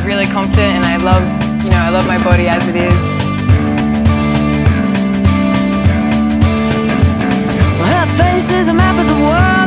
really confident, and I love my body as it is. Her face is a map of the world.